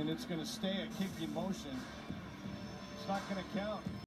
and it's going to stay a kick in motion, it's not going to count.